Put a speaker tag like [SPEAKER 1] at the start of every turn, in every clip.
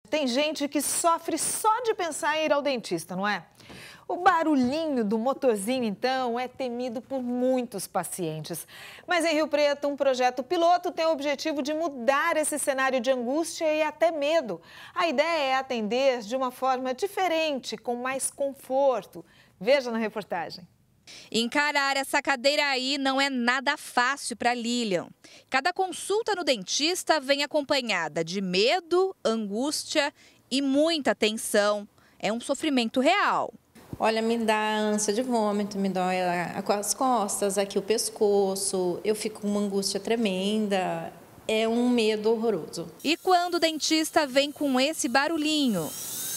[SPEAKER 1] Tem gente que sofre só de pensar em ir ao dentista, não é? O barulhinho do motorzinho, então, é temido por muitos pacientes. Mas em Rio Preto, um projeto piloto tem o objetivo de mudar esse cenário de angústia e até medo. A ideia é atender de uma forma diferente, com mais conforto. Veja na reportagem.
[SPEAKER 2] Encarar essa cadeira aí não é nada fácil para Lilian. Cada consulta no dentista vem acompanhada de medo, angústia e muita tensão. É um sofrimento real.
[SPEAKER 3] Olha, me dá ânsia de vômito, me dói as costas, aqui o pescoço, eu fico com uma angústia tremenda, é um medo horroroso.
[SPEAKER 2] E quando o dentista vem com esse barulhinho?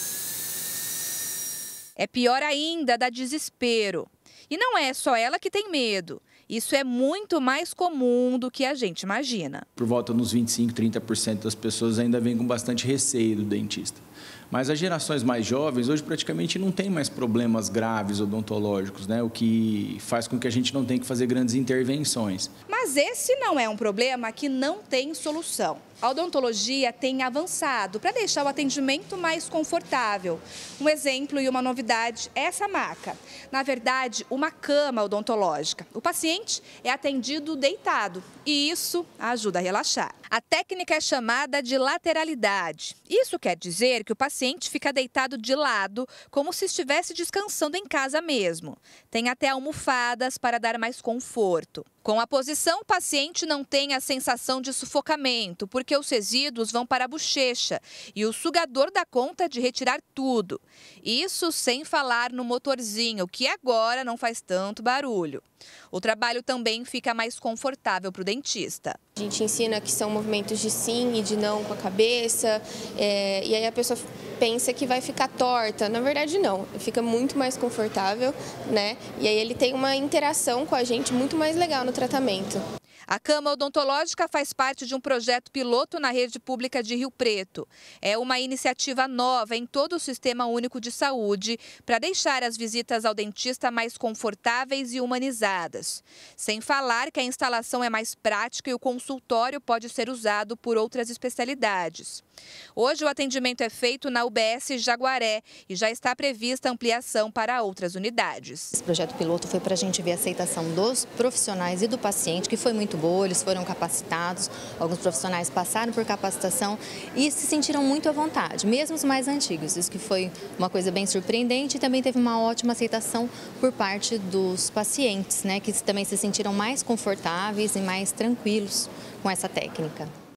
[SPEAKER 2] É pior ainda, dá desespero. E não é só ela que tem medo. Isso é muito mais comum do que a gente imagina.
[SPEAKER 4] Por volta dos 25, 30% das pessoas ainda vêm com bastante receio do dentista. Mas as gerações mais jovens hoje praticamente não tem mais problemas graves odontológicos, né? O que faz com que a gente não tenha que fazer grandes intervenções.
[SPEAKER 2] Mas esse não é um problema que não tem solução. A odontologia tem avançado para deixar o atendimento mais confortável. Um exemplo e uma novidade é essa maca. Na verdade, uma cama odontológica. O paciente é atendido deitado e isso ajuda a relaxar. A técnica é chamada de lateralidade. Isso quer dizer que o paciente fica deitado de lado, como se estivesse descansando em casa mesmo. Tem até almofadas para dar mais conforto. Com a posição, o paciente não tem a sensação de sufocamento, porque os resíduos vão para a bochecha e o sugador dá conta de retirar tudo. Isso sem falar no motorzinho, que agora não faz tanto barulho. O trabalho também fica mais confortável para o dentista.
[SPEAKER 5] A gente ensina que são movimentos de sim e de não com a cabeça, e aí a pessoa pensa que vai ficar torta. Na verdade, não. Fica muito mais confortável, né? E aí ele tem uma interação com a gente muito mais legal no tratamento.
[SPEAKER 2] A cama odontológica faz parte de um projeto piloto na rede pública de Rio Preto. É uma iniciativa nova em todo o Sistema Único de Saúde para deixar as visitas ao dentista mais confortáveis e humanizadas. Sem falar que a instalação é mais prática e o consultório pode ser usado por outras especialidades. Hoje o atendimento é feito na UBS Jaguaré e já está prevista ampliação para outras unidades.
[SPEAKER 6] Esse projeto piloto foi para a gente ver a aceitação dos profissionais e do paciente, que foi muito boa, eles foram capacitados, alguns profissionais passaram por capacitação e se sentiram muito à vontade, mesmo os mais antigos. Isso que foi uma coisa bem surpreendente e também teve uma ótima aceitação por parte dos pacientes, né, que também se sentiram mais confortáveis e mais tranquilos com essa técnica.